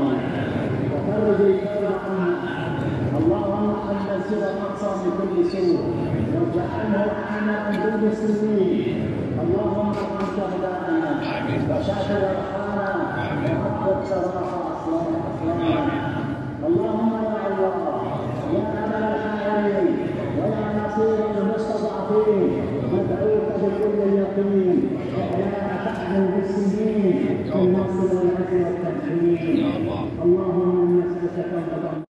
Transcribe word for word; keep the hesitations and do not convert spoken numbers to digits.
أوطاننا وفرج الكرب عنا. اللهم حمل سوى الأقصى من كل سوء واجعله رحمة بالمسلمين. اللهم ارحم شهداءنا وشاف أرحامنا وحفظ سراح أصلابنا. اللهم يا الله يا أمل الحائرين ويا نصير المستضعفين ندعوك بكل اليقين ولا تحزن بالسنين في النصر والعز والتمكين. اللهم نسألك